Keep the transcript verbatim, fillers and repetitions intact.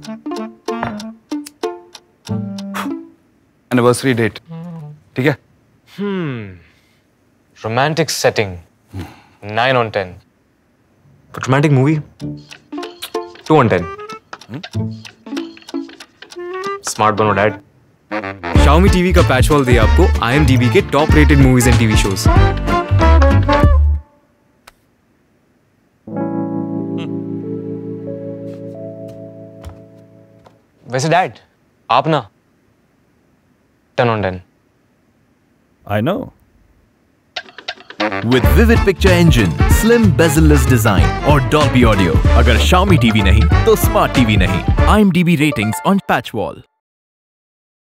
Anniversary date, ठीक है? Hmm, romantic setting, nine on ten. Romantic movie, two on ten. Smart बनो dad. Xiaomi TV का patch wall दिया आपको I M D B के top rated movies and TV shows. वैसे dad, आप ना ten on ten. I know. With vivid picture engine, slim bezel-less design और Dolby Audio, अगर Xiaomi टीवी नहीं तो स्मार्ट टीवी नहीं। I M D B ratings on patch wall.